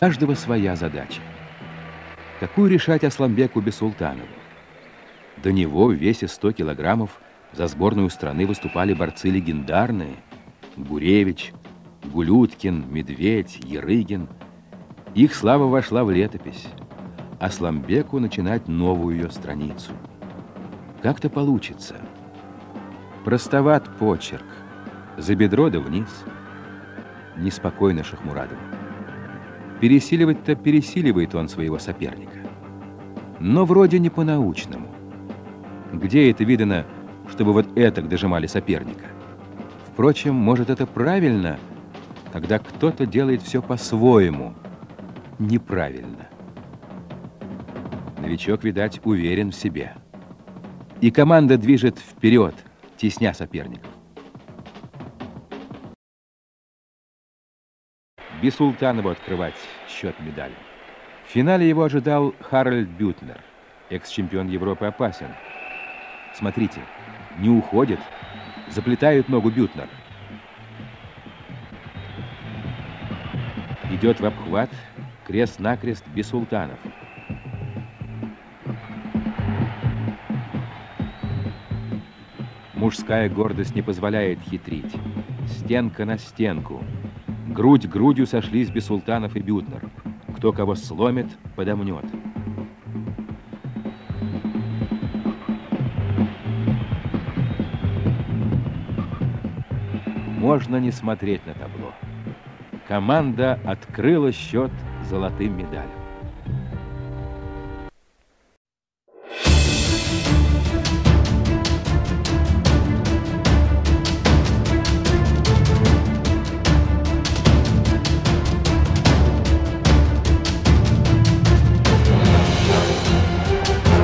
каждого своя задача. Какую решать Асланбеку Бесултанову? До него в весе 100 килограммов за сборную страны выступали борцы легендарные: Гуревич, Гулюткин, Медведь, Ярыгин. Их слава вошла в летопись. Асланбеку начинать новую ее страницу. Как-то получится. Простоват почерк. За бедро да вниз. Неспокойно Шахмурадову. Пересиливать-то пересиливает он своего соперника. Но вроде не по-научному. Где это видано, чтобы вот этак дожимали соперника? Впрочем, может, это правильно, когда кто-то делает все по-своему. Неправильно. Новичок, видать, уверен в себе. И команда движет вперед, тесня соперников. Бесултанову открывать счет медали. В финале его ожидал Харальд Бютнер. Экс-чемпион Европы опасен. Смотрите, не уходит, заплетает ногу Бютнер. Идет в обхват, крест-накрест Бесултанов. Мужская гордость не позволяет хитрить. Стенка на стенку. Грудь к грудью сошлись Бесултанов и Бютнер. Кто кого сломит, подомнет. Можно не смотреть на табло. Команда открыла счет золотым медалям.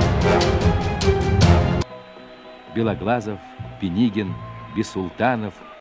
Белоглазов, Пенигин, Бесултанов,